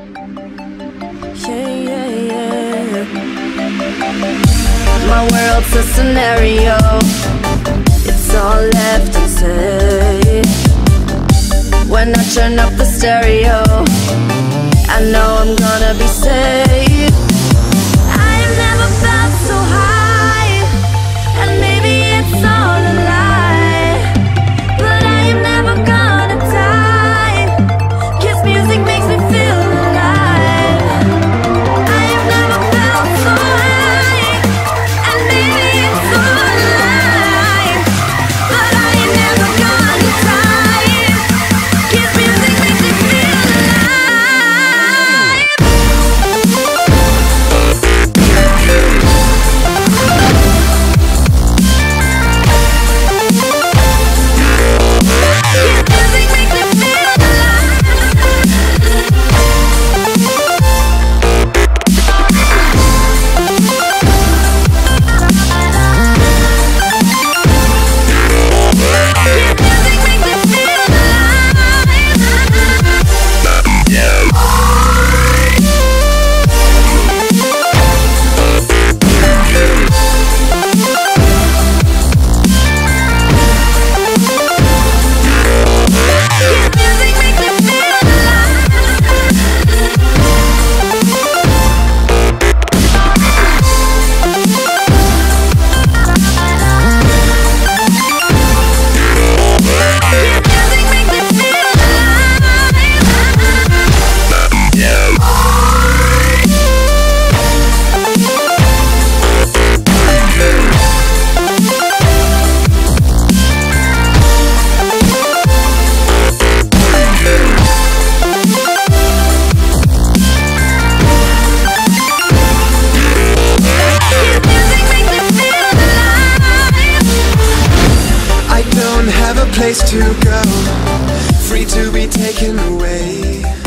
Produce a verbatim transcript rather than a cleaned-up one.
Yeah, yeah, yeah. My world's a scenario, it's all left unsaid. When I turn up the stereo, I know I'm gonna be safe. I have never felt so high, and maybe it's all a lie, but I am never gonna die, 'cause music makes me feel alive. I have never felt so high, and maybe it's all a lie, but I am never gonna die, 'cause music makes me feel alive. Place to go, free to be taken away.